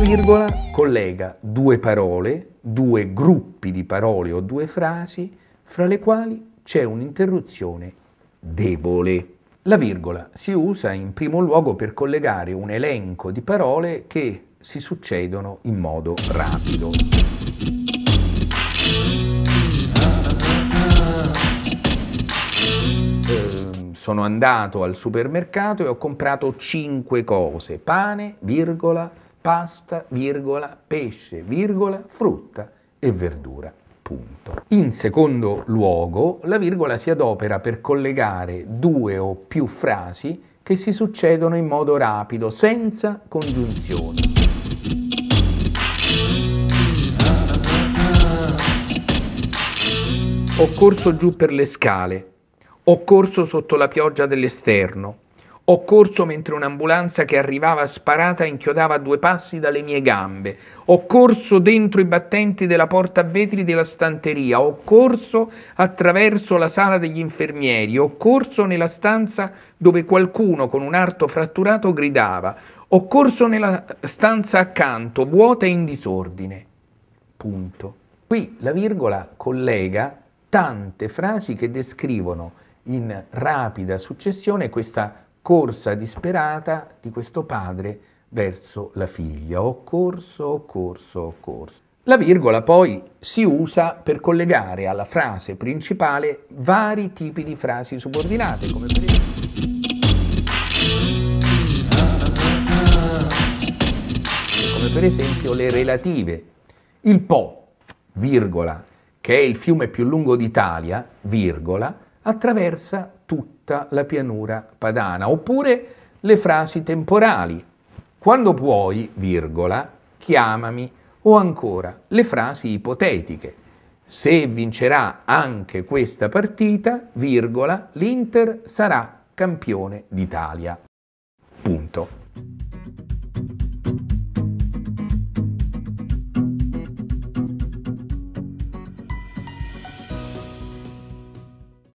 virgola collega due parole, due gruppi di parole o due frasi fra le quali c'è un'interruzione debole. La virgola si usa in primo luogo per collegare un elenco di parole che si succedono in modo rapido. Sono andato al supermercato e ho comprato 5 cose: pane, virgola, pasta, virgola, pesce, virgola, frutta e verdura. Punto. In secondo luogo, la virgola si adopera per collegare due o più frasi che si succedono in modo rapido, senza congiunzioni. Ho corso giù per le scale. Ho corso sotto la pioggia dell'esterno. Ho corso mentre un'ambulanza che arrivava sparata inchiodava a 2 passi dalle mie gambe. Ho corso dentro i battenti della porta a vetri della stanteria. Ho corso attraverso la sala degli infermieri. Ho corso nella stanza dove qualcuno con un arto fratturato gridava. Ho corso nella stanza accanto, vuota e in disordine. Punto. Qui la virgola collega tante frasi che descrivono in rapida successione questa corsa disperata di questo padre verso la figlia. Ho corso, ho corso, ho corso. La virgola poi si usa per collegare alla frase principale vari tipi di frasi subordinate, come per esempio le relative. Il Po, virgola, che è il fiume più lungo d'Italia, virgola, attraversa tutta la pianura padana. Oppure le frasi temporali. Quando puoi, virgola, chiamami. O ancora le frasi ipotetiche. Se vincerà anche questa partita, virgola, l'Inter sarà campione d'Italia. Punto.